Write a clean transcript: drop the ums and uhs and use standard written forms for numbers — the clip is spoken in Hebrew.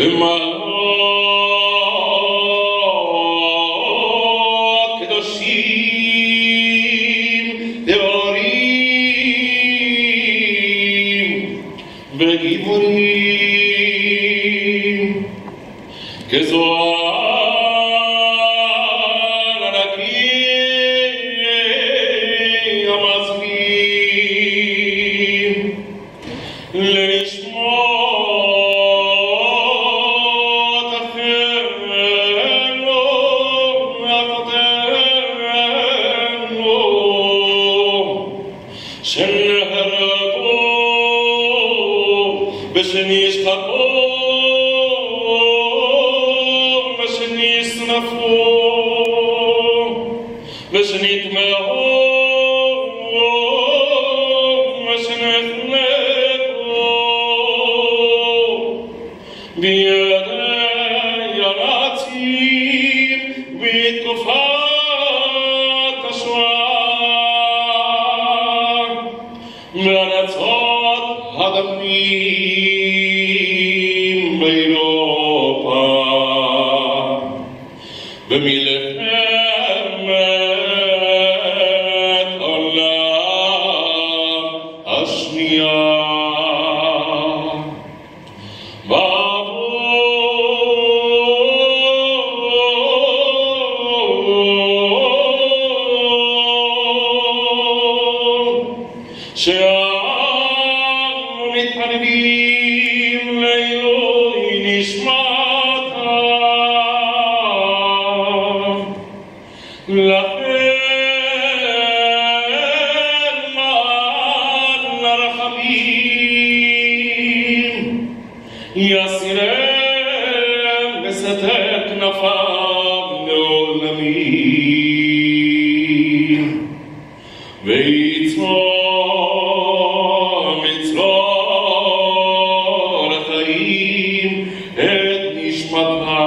ומלאך קדושים טהורים וגיבורים כזוהר ענקי המצביעים לנשמות אחינו ואחותינו שנהרגו ושנשחטו ושנשרפו ושנטמעו בידי הנאצים בתקופת השואה מארצות הדמים באירופה במלחמת העולם השנייה. שאנו מתפללים לעילוי נשמתם, לכן מעל הרחמים יסירם בסתר כנפיו לעולמים ויצור מצרור החיים את נשמתם.